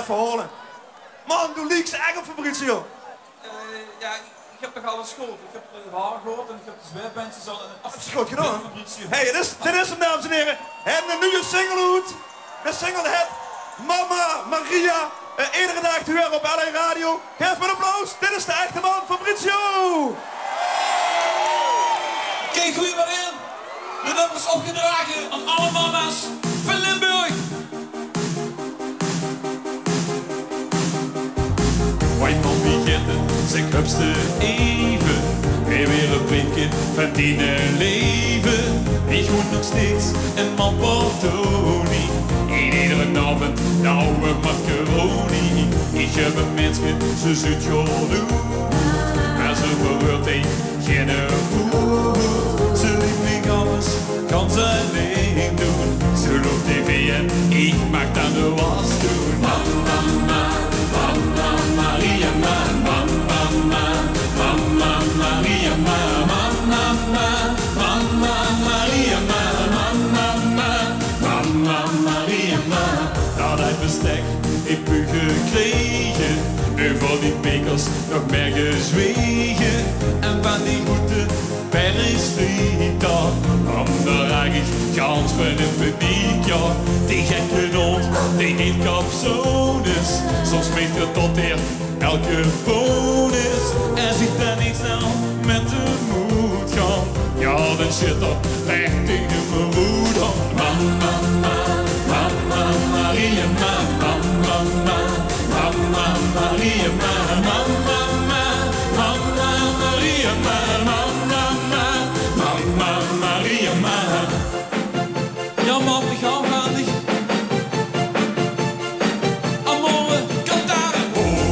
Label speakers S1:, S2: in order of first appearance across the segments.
S1: even horen. Man, du liegst echt op Fabrizio.
S2: Ja, ik heb toch alles gehoord. Ik heb het haar gehoord en ik heb de zweepbandjes al...
S1: Dat is goed gedaan. Hey, dit is hem, dames en heren. En een nieuwe single uit. De single heet Mama Maria. Iedere dag te horen op LA Radio. Geef me een applaus. Dit is de echte man, Fabrizio.
S2: Kijk goed maar in. De nummers opgedragen aan alle mama's van Limburg.
S3: Mijn man begint het, zeg hupste even. Hij weer een briefje van die leven. Ik moet nog steeds een man Portoni. En iedere avond de oude macaroni. Ik heb een mensje, ze zit jaloers. Maar ze verweert hij geen voer. Ze liet me alles, kan ze alleen doen. Ze loopt tv en ik mag dan de was doen. Mama, Mama Maria, Mama, Mama Maria, Mama, Mama Maria, Mama Maria. Dat hij bestek, ik heb u gekregen. Nu voor die bekers nog meer gezwegen. En van die goede Bergstreet, dan raak ik gans van een publiek, ja. Die gekke hond, die heet Capsonus. Soms meet er tot hier elke bonus. En ziet dan niet snel met de moed gaan. Ja, dan shit er recht tegen mijn moed aan. Mama, Mama Maria, Mama, Mama Maria, Mama, Mama Maria, Mama Maria, Mama.
S2: Ja man, we gaan gaandig. Amore, cantare.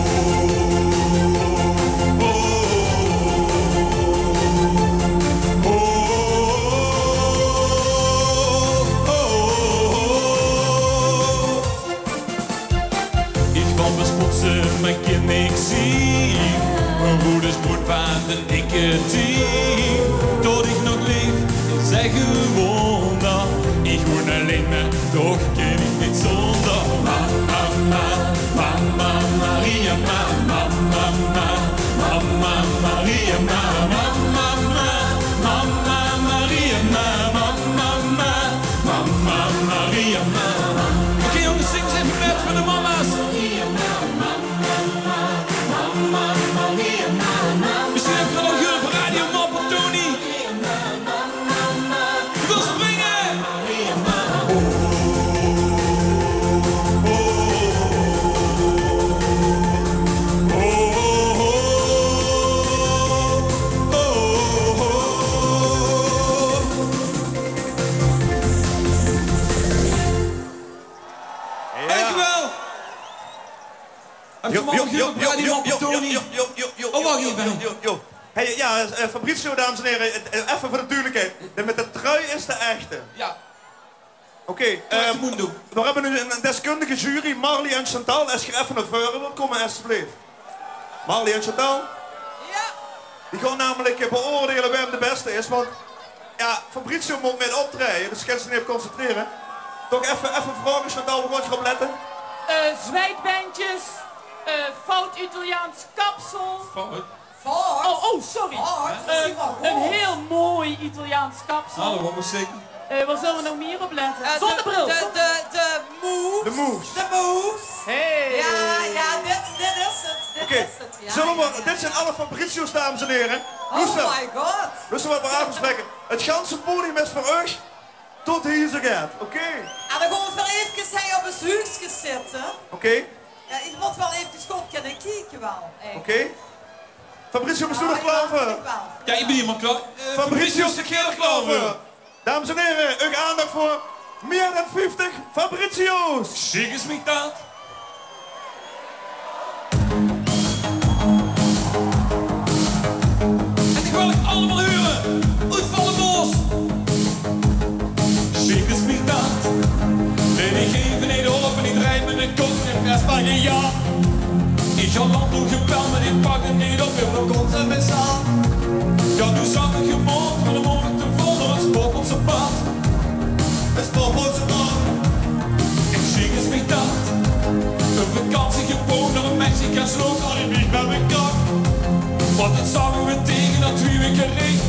S3: Ik kwam bespotsen, maar kan niks zien. Mijn moeders moet van de dikke team. Tot ik nog leef, zeg gewoon dat. Ik woon alleen, maar toch ken ik niet zonder. Mama, Mama Maria, Mama, Mama Maria, Mama, Mama Maria, Mama, Mama Maria, Mama.
S2: Oké jongens, zing eens even met voor de mama's. Misschien heb je nog jullie voor Radio Mopper Tony. Je wil springen! Dankjewel! Heb je morgen jullie op Radio Mopper Tony? Oh, wacht even.
S1: Hey, ja, Fabrizio, dames en heren, even voor de duidelijkheid. Met de trui is de echte.
S2: Ja.
S1: Oké, we hebben nu een deskundige jury, Marley en Chantal. Als je even naar voren wilt komen, alsjeblieft. Marley en Chantal?
S4: Ja.
S1: Die gaan namelijk beoordelen wie hem de beste is, want ja, Fabrizio moet met optreden, dus ik kan ze niet op concentreren. Toch even vragen, Chantal, waar moet je op letten?
S4: Zwijtbandjes, fout Italiaans kapsel.
S2: Fout.
S4: Oh, sorry. Een heel mooi Italiaans kapsel.
S2: Hallo, wat moet ik zeggen?
S4: Waar zullen we nog meer op letten? Zonnebril.
S1: De moves.
S4: De moves.
S1: Hey.
S4: Ja, dit is het.
S1: Oké, dit zijn alle Fabrizio's, dames en heren.
S4: Oh my god.
S1: Dus we wat afspreken. Het ganse podium is voor u tot hier zo gaat, oké?
S4: En dan gaan we wel even hij op een zuurtje zitten.
S1: Oké.
S4: Ja, ik moet wel even goed kunnen kijken wel.
S1: Oké. Fabrizio, bist du nog klaar voor?
S2: Ja, ik ben hier maar klaar.
S1: Fabrizio is er klaar voor. Dames en heren, uw aandacht voor meer dan 50 Fabrizio's.
S3: Zeg eens mij dat.
S2: En die wil ik allemaal huren. Uit Volle Bos.
S3: Zeg eens mij dat. Nee, ik geef niet op en ik rijd met een kop en fles van geen ja. Ik ga land doen gebeld, maar ik pak het niet op. Ik wil ons en met z'n. Ja, doe samen gemoord, maar dan moet ik te vol door het sport op zijn pad. Het sport op zijn pad. Ik zeg eens mij dat. Een vakantie. ik kan zo al in mij met mijn kop. Want het samen we tegen dat wie we krijgen.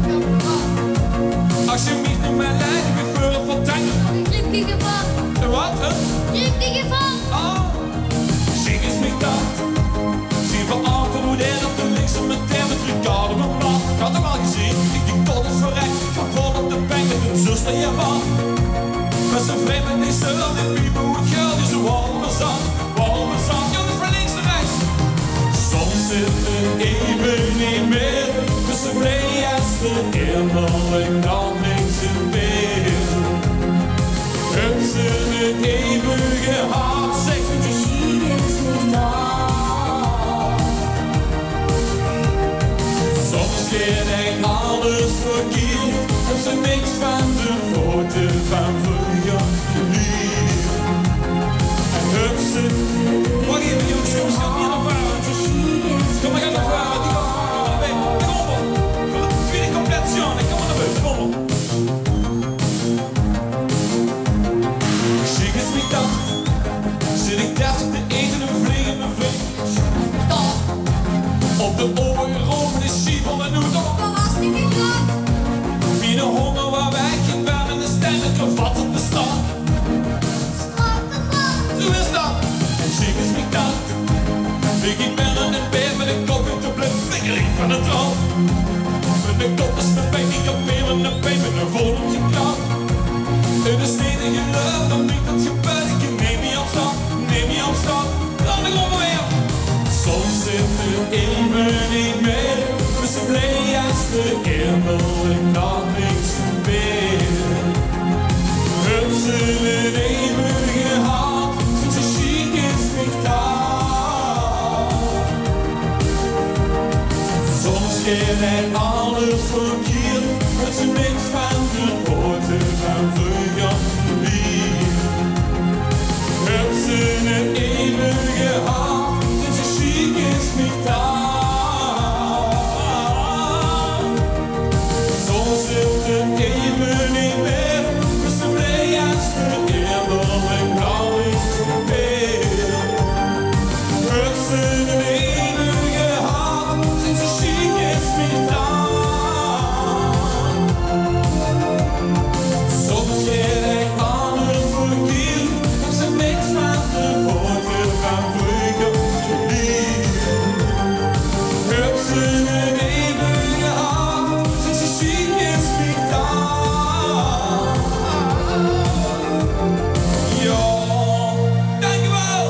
S3: Als je mich niet meer leidt, ik ben voor van tanken.
S5: Glückliche Fahrt.
S3: Wat, hè?
S5: Glückliche Fahrt.
S3: Ah, schick eens mich dat. Zie van auto modern op de linkse met der met Ricardo mijn blad. Ik had hem al gezien, ik denk tot het verrekt. Ik ga vol op de bank met een zuster je man. Met zijn vreemd met die zul, dit piepen hoe het geld is. Walmen zand, ja, dus van links naar rechts. Soms zit het even niet meer. Tussen blij als de innerlijk dan niks in beeld. Heb ze het even gehad, zeg me de geschiedenis niet aan. Soms gaat hij alles verkeerd. Heb ze niks van de foto van vroeger geleerd. En heb ze... Wacht even jongens, jongens, ga niet naar varen. Kom maar, ga naar varen, die komt mee. Kom op, voor de tweede competitie, kom maar naar buiten, kom op. Schick eens mich dat. Zit ik daar te eten en vliegen en vliegen. Op de ogen roken is schiebel en noedel. Mijn honger waar wij geen warm in de stem en kravat op de stad. Zo is dat. En schick eens mich dat. Ik ben er een beer met een kop in te blijven. Ik riep van het trouw. Met een kop is mijn pijn, ik heb weer een pijn met een vol op je kraan. Het is niet in je love, dan niet dat gebeurt. Ik neem je op stand, dan ik kom weer. Soms zit het even niet meer. Dus ik blij als de innerlijk nog niks gebeurt. Heb ze het even gehad, sinds je chic is mich daar. Soms gaat hij alles verkeerd. Heb ze niks van de poten van vroeger geleerd. Heb ze het even gehad, sinds je chic is mich daar. Soms zit het even niet meer. Dus ze blij als de eerlijk nou is gebeurd. Heb ze het even gehad, sinds je chic is mich daar. Soms gaat hij alles verkeerd. Heb ze niks van de poten van vroeger geleerd. Heb ze het even gehad, sinds je chic is mich daar. Ja, dankjewel.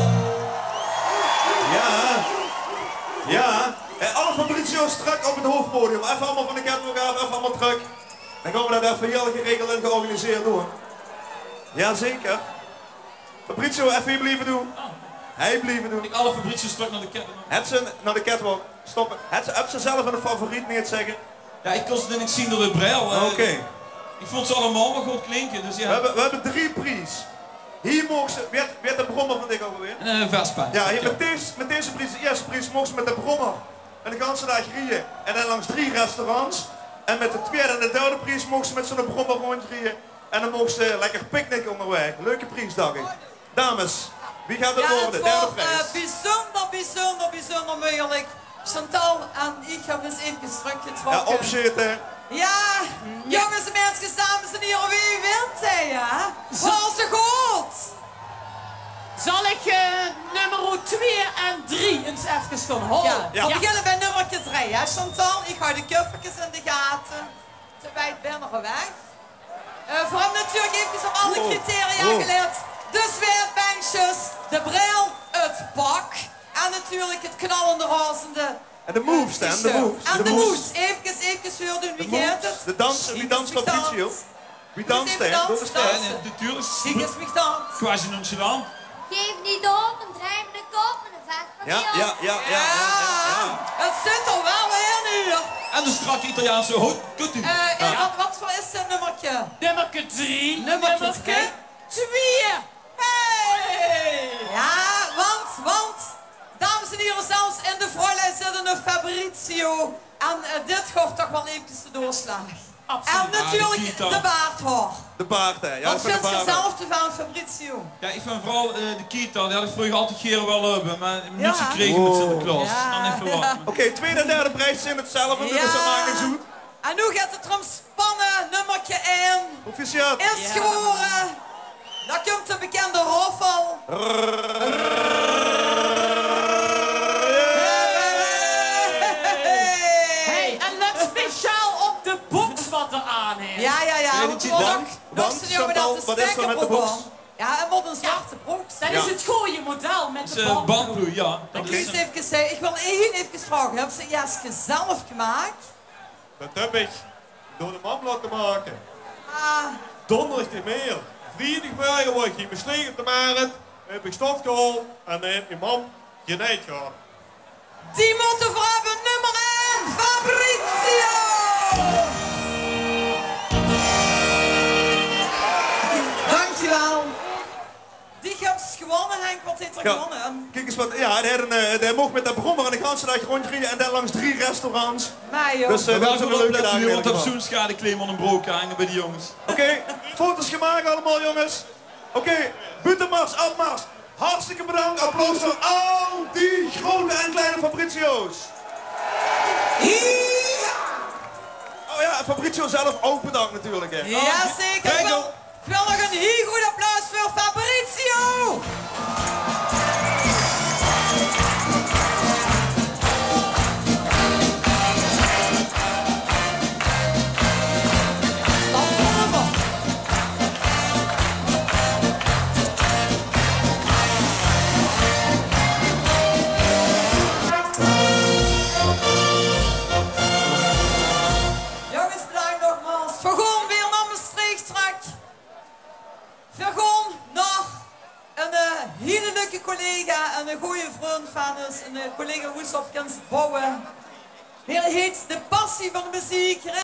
S1: Ja. Alle Fabrizio's strak op het hoofdpodium. Even allemaal van de catwalk af, even allemaal terug. Dan gaan we dat even heel geregeld en georganiseerd doen. Jazeker. Fabrizio, even hier blijven doen. Hij blijven doen.
S2: Ik alle Fabrizio's strak naar de catwalk.
S1: Het ze naar de catwalk. Stoppen. Heb ze zelf een favoriet niet zeggen?
S2: Ja, ik kon ze niet zien door de bril.
S1: Oké.
S2: Ik vond ze allemaal maar goed klinken, dus ja.
S1: We hebben 3 prijs. Hier mogen ze... Weet de brommer van dit alweer?
S2: Een Vespa.
S1: Ja, hier, met deze prijs, de eerste prijs, mogen ze met de brommer en de ganse dag rijden. En dan langs 3 restaurants. En met de tweede en de derde prijs mogen ze met zo'n brommer rondrijden. En dan mogen ze lekker picknicken onderweg. Leuke prijs, dacht ik. Dames, wie gaat het worden? De derde prijs.
S4: bijzonder moeilijk. Chantal en ik hebben eens even teruggetrokken.
S1: Ja, opzitten.
S4: Ja, jongens en mensen, dames en heren, wie wint hij, hè? Was ze goed?
S6: Zal ik nummer 2 en 3 eens even gaan horen?
S4: Ja, we beginnen bij nummer 3, hè, Chantal? Ik hou de kuffertjes in de gaten. Te wijd ben er weg. Voor hem natuurlijk even op alle criteria gelet. Dus weer benches, de bril, het pak en natuurlijk het knallende razende.
S1: En de moves, Stan, de moves.
S4: En de moves. Even weer doen, wie gaat het?
S1: De dans, wie danst Fabrizio? Wie danst, hè? Doe eens
S2: Ja, natuurlijk.
S4: Zie eens mich dan.
S2: Quasi nonchalant.
S5: Geef niet op, een draai met de kop en een vet van
S1: Ja.
S4: Het zit er wel weer nu.
S2: En de strakke Italiaanse hoed. Kunt u.
S4: Wat voor is het nummertje?
S6: Nummer 3.
S4: Nummer 2.
S6: 2.
S4: Hey! Ja, want, dames en heren, zelfs in de voorlijn zit een Fabrizio. En dit gaf toch wel eventjes de doorslag.
S6: Absoluut.
S4: En natuurlijk de baardhoor.
S1: De baard, hè. Ja,
S4: Wat vindt je zelf van Fabrizio?
S3: Ja, ik vind vooral de Kita, die had ik vroeger altijd keer wel hebben, maar niet gekregen met Sinterklaas.
S4: Ja.
S3: Dan even wachten.
S1: Oké, tweede en derde prijs zijn hetzelfde, dus dat is eigenlijk zoet.
S4: En nu gaat het erom spannen, nummertje 1.
S1: Proficiat.
S4: Is geworden. Dan komt de bekende roffel.
S6: Hey, en let speciaal op de box wat er aan heeft.
S4: Ja.
S1: Want, Chantal, wat is er met de box?
S4: Ja, het moet een zwarte box.
S6: Dat is het goede model met de
S3: Bandbloei,
S6: bandbloei.
S3: ja. Dat
S4: Chris
S3: is,
S4: heeft gezegd, ik wil even vragen, heb ze jasje zelf gemaakt?
S7: Dat heb ik door de man laten maken.
S4: Ah,
S7: Donderdagmiddag, vrijdagmorgen word je beslegen te maken, heb ik stof gehaald en dan heb je man genaaid gehad.
S4: die moeten we hebben, nummer 1, Fabrizio! Dankjewel. Die hebt gewonnen, Henk, wat heeft er
S1: Ja.
S4: gewonnen?
S1: Kijk eens wat, ja, hij mocht met dat brommer aan de ganse dag rondrijden en dan langs 3 restaurants.
S4: Mij joh.
S1: Dus dat
S3: wel
S1: is een
S3: goed
S1: leuke
S3: opletten
S1: dag.
S3: nu, want op zo'n schadeclaim aan een broek hangen bij die jongens.
S1: Oké, foto's gemaakt allemaal jongens. Oké, buitenmars, afmars. Hartstikke bedankt. Applaus voor al die grote en kleine Fabrizio's. Oh ja, Fabrizio zelf ook bedankt natuurlijk. Hè.
S4: Jazeker.
S1: Kijk,
S4: Ik wil nog een heel goed applaus voor Fabrizio. Jongens, bedankt nogmaals. Vergoon weer naar Maastricht straks. Vergoon nog een hele leuke collega en een goede vriend van ons. Een collega Woes op kan bouwen. Hij heet de passie van de muziek.